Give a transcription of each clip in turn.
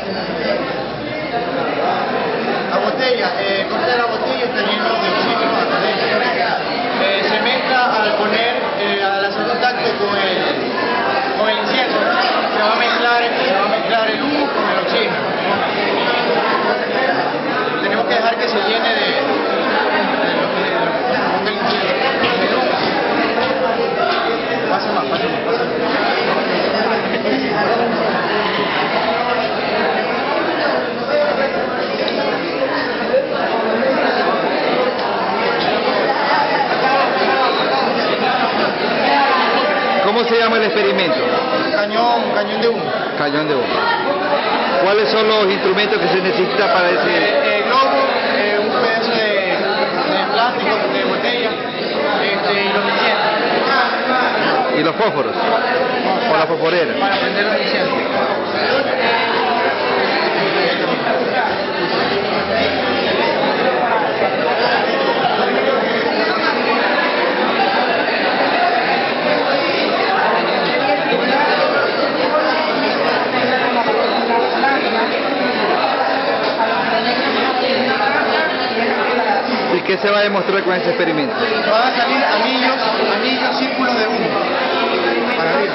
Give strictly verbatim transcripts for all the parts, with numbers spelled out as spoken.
La botella, eh, el corte de la botella está lleno de oxígeno adentro. Eh, se mezcla al poner, eh, al hacer contacto con el, con el incienso, se va a mezclar, se va a mezclar el humo con el oxígeno. Tenemos que dejar que se llene de, de lo que ponga el incienso. El humo. Pasa más, pasa más, pasa más. ¿Cómo se llama el experimento? Cañón, cañón de humo. Cañón de humo. ¿Cuáles son los instrumentos que se necesitan para ese? Eh, el globo, eh, un pedazo de, de plástico, de botella, este, y los inciensos. ¿Y los fósforos? ¿O la fosforera? Para prender los inciensos. ¿Y qué se va a demostrar con ese experimento? Van a salir anillos, anillos, círculos de humo. Para arriba.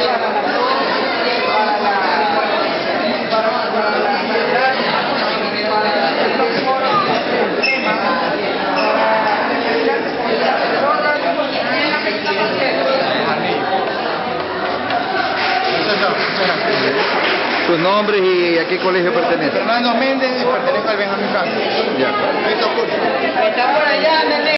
¿Tus nombres y a qué colegio perteneces? Fernando Méndez, y pertenezco al Benjamín Franklin. Ya. Está por allá, nene.